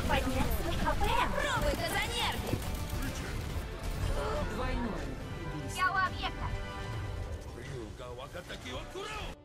поднять свой ХП. Пробуй-ка занервничать. Двойное убийство. Я у объекта. 竜が分かった気を食らおう